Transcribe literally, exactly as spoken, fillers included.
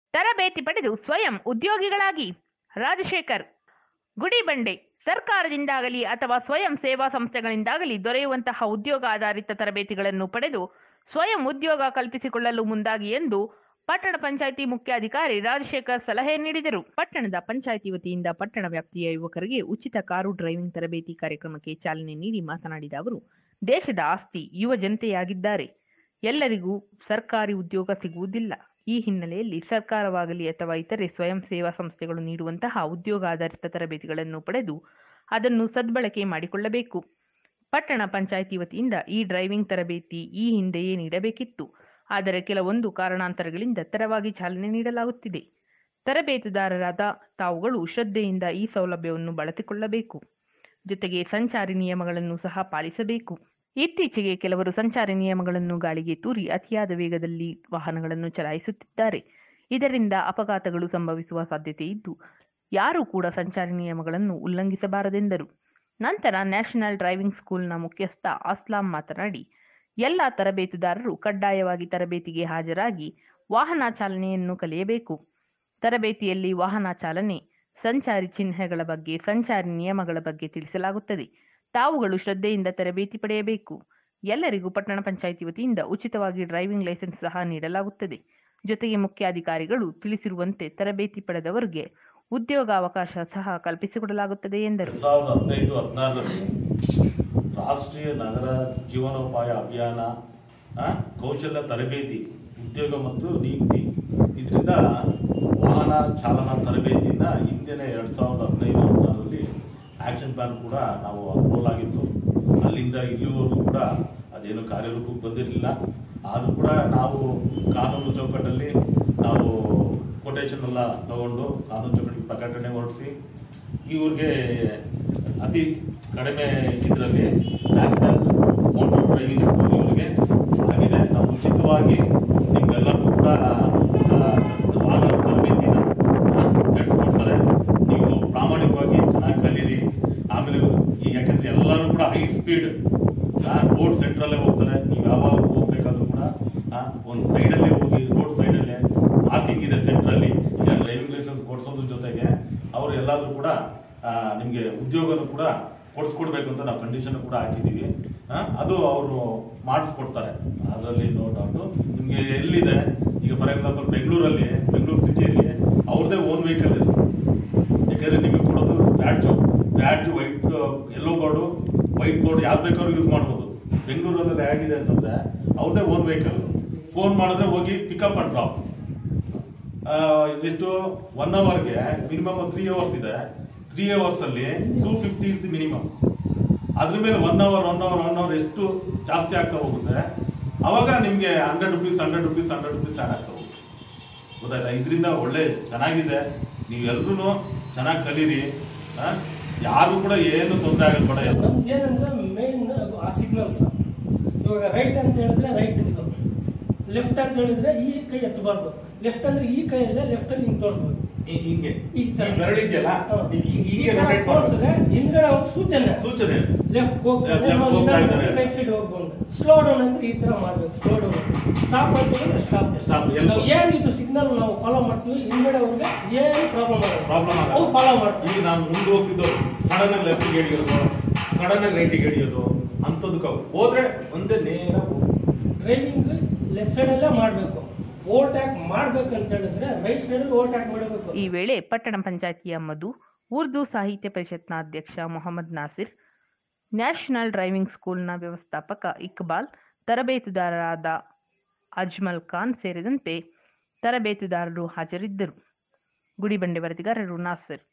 ತರಬೇತಿ ಪಡೆದು ಸ್ವಯಂ ಉದ್ಯೋಗಿಗಳಾಗಿ. ರಾಜಶೇಖರ್ ಗುಡಿಬಂಡೆ ಸರ್ಕಾರದಿಂದಾಗಲಿ ಅಥವಾ ಸ್ವಯಂ ಸೇವಾ ಸಂಸ್ಥೆಗಳಿಂದಾಗಲಿ ದೊರೆಯುವಂತಹ ಉದ್ಯೋಗ ಆಧಾರಿತ ತರಬೇತಿಗಳನ್ನು ಪಡೆದು ಸ್ವಯಂ ಉದ್ಯೋಗ ಕಲ್ಪಿಸಿಕೊಳ್ಳಲು ಮುಂದಾಗಿ ಎಂದು ಪಟ್ಟಣ ಪಂಚಾಯಿತಿ ಮುಖ್ಯಾಧಿಕಾರಿ ರಾಜಶೇಖರ್ ಸಲಹೆ ನೀಡಿದರು. ಪಟ್ಟಣದ ಪಂಚಾಯಿತಿ ವತಿಯಿಂದ ಪಟ್ಟಣ ವ್ಯಾಪ್ತಿಯ ಯುವಕರಿಗೆ ಉಚಿತ ಕಾರು ಡ್ರೈವಿಂಗ್ ತರಬೇತಿ ಕಾರ್ಯಕ್ರಮಕ್ಕೆ ಚಾಲನೆ ನೀಡಿ ಮಾತನಾಡಿದ ಅವರು, ದೇಶದ ಆಸ್ತಿ ಯುವ ಜನತೆಯಾಗಿದ್ದಾರೆ. ಎಲ್ಲರಿಗೂ ಸರ್ಕಾರಿ ಉದ್ಯೋಗ ಸಿಗುವುದಿಲ್ಲ. ಈ ಹಿನ್ನೆಲೆಯಲ್ಲಿ ಸರ್ಕಾರವಾಗಲಿ ಅಥವಾ ಇತರೆ ಸ್ವಯಂ ಸೇವಾ ಸಂಸ್ಥೆಗಳು ನೀಡುವಂತಹ ಉದ್ಯೋಗ ಆಧಾರಿತ ತರಬೇತಿಗಳನ್ನು ಪಡೆದು ಅದನ್ನು ಸದ್ಬಳಕೆ ಮಾಡಿಕೊಳ್ಳಬೇಕು. ಪಟ್ಟಣ ಪಂಚಾಯಿತಿ ವತಿಯಿಂದ ಈ ಡ್ರೈವಿಂಗ್ ತರಬೇತಿ ಈ ಹಿಂದೆಯೇ ನೀಡಬೇಕಿತ್ತು. ಆದರೆ ಕೆಲವೊಂದು ಕಾರಣಾಂತರಗಳಿಂದ ತಡವಾಗಿ ಚಾಲನೆ ನೀಡಲಾಗುತ್ತಿದೆ. ತರಬೇತುದಾರರಾದ ತಾವುಗಳು ಶ್ರದ್ಧೆಯಿಂದ ಈ ಸೌಲಭ್ಯವನ್ನು ಬಳಸಿಕೊಳ್ಳಬೇಕು. ಜೊತೆಗೆ ಸಂಚಾರಿ ನಿಯಮಗಳನ್ನು ಸಹ ಪಾಲಿಸಬೇಕು. ಇತ್ತೀಚೆಗೆ ಕೆಲವರು ಸಂಚಾರಿ ನಿಯಮಗಳನ್ನು ಗಾಳಿಗೆ ತೂರಿ ಅತಿಯಾದ ವೇಗದಲ್ಲಿ ವಾಹನಗಳನ್ನು ಚಲಾಯಿಸುತ್ತಿದ್ದಾರೆ. ಇದರಿಂದ ಅಪಘಾತಗಳು ಸಂಭವಿಸುವ ಸಾಧ್ಯತೆ ಇದ್ದು ಯಾರೂ ಕೂಡ ಸಂಚಾರಿ ನಿಯಮಗಳನ್ನು ಉಲ್ಲಂಘಿಸಬಾರದೆಂದರು. ನಂತರ ನ್ಯಾಷನಲ್ ಡ್ರೈವಿಂಗ್ ಸ್ಕೂಲ್ನ ಮುಖ್ಯಸ್ಥ ಅಸ್ಲಾಂ ಮಾತನಾಡಿ, ಎಲ್ಲ ತರಬೇತುದಾರರು ಕಡ್ಡಾಯವಾಗಿ ತರಬೇತಿಗೆ ಹಾಜರಾಗಿ ವಾಹನ ಚಾಲನೆಯನ್ನು ಕಲಿಯಬೇಕು. ತರಬೇತಿಯಲ್ಲಿ ವಾಹನ ಚಾಲನೆ, ಸಂಚಾರಿ ಚಿಹ್ನೆಗಳ ಬಗ್ಗೆ, ಸಂಚಾರಿ ನಿಯಮಗಳ ಬಗ್ಗೆ ತಿಳಿಸಲಾಗುತ್ತದೆ. ತಾವುಗಳು ಶ್ರದ್ಧೆಯಿಂದ ತರಬೇತಿ ಪಡೆಯಬೇಕು. ಎಲ್ಲರಿಗೂ ಪಟ್ಟಣ ಪಂಚಾಯಿತಿ ವತಿಯಿಂದ ಉಚಿತವಾಗಿ ಡ್ರೈವಿಂಗ್ ಲೈಸೆನ್ಸ್ ಸಹ ನೀಡಲಾಗುತ್ತದೆ. ಜೊತೆಗೆ ಮುಖ್ಯಾಧಿಕಾರಿಗಳು ತಿಳಿಸಿರುವಂತೆ ತರಬೇತಿ ಪಡೆದವರಿಗೆ ಉದ್ಯೋಗಾವಕಾಶ ಸಹ ಕಲ್ಪಿಸಿಕೊಡಲಾಗುತ್ತದೆ ಎಂದರು. ಸಾವಿರದ ಹದಿನೈದು ಹದಿನಾರರಲ್ಲಿ ರಾಷ್ಟ್ರೀಯ ನಗರ ಜೀವನೋಪಾಯ ಅಭಿಯಾನ, ಕೌಶಲ್ಯ ತರಬೇತಿ, ಉದ್ಯೋಗ ಮತ್ತು ನಿಯುಕ್ತಿ, ಇದರಿಂದ ವಾಹನ ಚಾಲನಾ ತರಬೇತಿಯಿಂದ ಹಿಂದಿನ ಎರಡು ಸಾವಿರದ ಹದಿನೈದು ಹದಿನಾರರಲ್ಲಿ ಆಕ್ಷನ್ ಪ್ಲಾನ್ ಕೂಡ ನಾವು ಅಪ್ರೂವಲ್ ಆಗಿತ್ತು. ಅಲ್ಲಿಂದ ಇಲ್ಲಿವರೆಗೂ ಕೂಡ ಅದೇನು ಕಾರ್ಯರೂಪಕ್ಕೆ ಬಂದಿರಲಿಲ್ಲ. ಆದರೂ ಕೂಡ ನಾವು ಕಾನೂನು ಚೌಕಟ್ಟಲ್ಲಿ ನಾವು ಕೊಟೇಶನ್ ಎಲ್ಲ ತಗೊಂಡು ಕಾನೂನು ಚೌಕಟ್ಟಿಗೆ ಪ್ರಕಟಣೆ ಹೊರಡಿಸಿ ಇವ್ರಿಗೆ ಅತಿ ಕಡಿಮೆ ಇದರಲ್ಲಿ ನ್ಯಾಷನಲ್ ಮೋಟಾರ್ ಡ್ರೈವಿಂಗ್ ಸ್ಕೂಲ್ ಇವರಿಗೆ ಆಗಿದೆ. ನಾವು ಉಚಿತವಾಗಿ ನಿಮ್ಗೆಲ್ಲರಿಗೂ ಕೂಡ ವಾಹನ ತರಬೇತಿನ ನಡೆಸ್ಕೊಡ್ತಾರೆ. ನೀವು ಪ್ರಾಮಾಣಿಕವಾಗಿ ಚೆನ್ನಾಗಿ ಕಲೀರಿ. ಆಮೇಲೆ ಯಾಕಂದ್ರೆ ಎಲ್ಲರೂ ಕೂಡ ಹೈ ಸ್ಪೀಡ್ ರೋಡ್ ಸೆಂಟ್ರಲ್ಲೇ ಹೋಗ್ತಾರೆ. ನೀವು ಯಾವಾಗ ಹೋಗ್ಬೇಕಾದ್ರೂ ಕೂಡ ಒಂದು ಸೈಡಲ್ಲೇ ಹೋಗಿ, ರೋಡ್ ಸೈಡಲ್ಲೇ ಪಾರ್ಕಿಂಗ್ ಇದೆ ಸೆಂಟ್ರಲ್ಲಿ. ಈಗ ಡ್ರೈವಿಂಗ್ ಲೈಸೆನ್ಸ್ ಕೊಡಿಸೋದ್ರ ಜೊತೆಗೆ ಅವರು ಎಲ್ಲಾದ್ರೂ ಕೂಡ ನಿಮಗೆ ಉದ್ಯೋಗನೂ ಕೂಡ ಕೊಡಿಸ್ಕೊಡ್ಬೇಕು ಅಂತ ನಾವು ಕಂಡೀಷನ್ ಕೂಡ ಹಾಕಿದ್ದೀವಿ. ಅದು ಅವರು ಮಾಡಿಸ್ಕೊಡ್ತಾರೆ, ಅದರಲ್ಲಿ ನೋ ಡೌಟು. ನಿಮಗೆ ಎಲ್ಲಿದೆ ಈಗ ಫಾರ್ ಎಕ್ಸಾಂಪಲ್ ಬೆಂಗಳೂರಲ್ಲಿ, ಬೆಂಗಳೂರು ಸಿಟಿಯಲ್ಲಿ ಅವ್ರದ್ದೇ ಓನ್ ವೆಹಿಕಲ್ ಇದೆ. ಯಾಕಂದ್ರೆ ನಿಮಗೆ ಕೊಡೋದು badge badge white yellow board white board ಯಾವ್ದು ಬೇಕಾದ್ರೂ ಯೂಸ್ ಮಾಡ್ಬೋದು. ಬೆಂಗಳೂರಲ್ಲಿ ಹೇಗಿದೆ ಅಂತಂದ್ರೆ ಅವ್ರದ್ದೇ ಓನ್ ವೆಹಿಕಲ್. ಫೋನ್ ಮಾಡಿದ್ರೆ ಹೋಗಿ ಪಿಕಪ್ ಅಂಡ್ ಡ್ರಾಪ್. ಎಷ್ಟು ಒನ್ ಅವರ್ಗೆ ಮಿನಿಮಮ್ ತ್ರೀ ಅವರ್ಸ್ ಇದೆ. ತ್ರೀ ಅವರ್ಸ್ ಅಲ್ಲಿ two fifty is the minimum. ಅದ್ರ ಮೇಲೆ one hour one hour one hour ಎಷ್ಟು ಜಾಸ್ತಿ ಆಗ್ತಾ ಹೋಗುತ್ತೆ, ಅವಾಗ ನಿಮ್ಗೆ hundred rupees hundred rupees hundred rupees add ಆಗ್ತಾ ಹೋಗುತ್ತೆ. ಗೊತ್ತಾಯ್ತಾ? ಇದರಿಂದ ಒಳ್ಳೆ ಚೆನ್ನಾಗಿದೆ. ನೀವೆಲ್ಲರೂ ಚೆನ್ನಾಗಿ ಕಲೀರಿ. ಯಾರು ಕೂಡ ಏನು ತೊಂದರೆ ಆಗಲ್ಲ. ಕೂಡ ನಮ್ಗೆ ಏನಂದ್ರೆ ಮೇನ್ ಆ ಸಿಗ್ನಲ್ಸ್. ಇವಾಗ ರೈಟ್ ಅಂತ ಹೇಳಿದ್ರೆ ರೈಟ್ ಇದು, ಲೆಫ್ಟ್ ಅಂತ ಹೇಳಿದ್ರೆ ಈ ಕೈ ಎತ್ತಬಾರ್ದು. ಲೆಫ್ಟ್ ಅಂದ್ರೆ ಈ ಕೈಯಲ್ಲೇ ಲೆಫ್ಟ್ ಅಲ್ಲಿ ಹಿಂಗೆ ತೋರಿಸ್ಬೇಕು. ಹಿಂಗೆ ಈಗ ಬೆರಳಿದೆಯಲ್ಲ, ತೋರಿಸಿದ್ರೆ ಹಿಂದ್ಗಡೆ ಅವ್ರ ಸೂಚನೆ ಸೂಚನೆ ಲೆಫ್ಟ್ ರೈಟ್ ಸೈಡ್ ಹೋಗ್ಬೋದು. ಸ್ಲೋ ಡೌನ್ ಅಂದ್ರೆ ಈ ತರ ಮಾಡ್ಬೇಕು. ಸ್ಲೋ ಡೌನ್, ಸ್ಟಾಪ್ ಅಂತ ಹೇಳಿದ್ರೆ ಸ್ಟಾಪ್ ಸ್ಟಾಪ್. ಏನ್ ಇದು ಸಿಗ್ನಲ್ ನಾವು ಫಾಲೋ ಮಾಡ್ತೀವಿ, ಹಿಂದ್ಗಡೆ ಅವ್ರಿಗೆ ಏನು ಪ್ರಾಬ್ಲಮ್ ಆಗಲ್ಲ. ಪ್ರಾಬ್ಲಮ್ ಆಗಲ್ಲ, ಫಾಲೋ ಮಾಡ್ತೀವಿ. ಈಗ ನಾವು ಮುಂದೆ ಹೋಗ್ತಿದ್ದೋ ಸಡನ್ ಆಗಿ ಲೆಫ್ಟ್ ಹಿಡಿಯೋದು, ಸಡನ್ ಆಗಿ ರೈಟ್ ಹಿಡಿಯೋದು ಅಂತದಕ್ಕೆ ಹೋದ್ರೆ ಒಂದೇ ನೇರ ಡ್ರೈವಿಂಗ್ ಲೆಫ್ಟ್ ಸೈಡ್ ಅಲ್ಲೇ ಮಾಡ್ಬೇಕು. ಓವರ್ಟ್ಯಾಕ್ ಮಾಡ್ಬೇಕಂತ ಹೇಳಿದ್ರೆ ರೈಟ್ ಸೈಡ್ ಅಲ್ಲಿ ಓವರ್ಟ್ಯಾಕ್ ಮಾಡಬೇಕು. ಈ ವೇಳೆ ಪಟ್ಟಣ ಪಂಚಾಯಿತಿಯ ಮಧು, ಉರ್ದು ಸಾಹಿತ್ಯ ಪರಿಷತ್ನ ಅಧ್ಯಕ್ಷ ಮೊಹಮ್ಮದ್ ನಾಸಿರ್, ನ್ಯಾಷನಲ್ ಡ್ರೈವಿಂಗ್ ಸ್ಕೂಲ್ನ ವ್ಯವಸ್ಥಾಪಕ ಇಕ್ಬಾಲ್, ತರಬೇತುದಾರರಾದ ಅಜ್ಮಲ್ ಖಾನ್ ಸೇರಿದಂತೆ ತರಬೇತುದಾರರು ಹಾಜರಿದ್ದರು. ಗುಡಿಬಂಡೆ ವರದಿಗಾರರು ನಾಸಿರ್.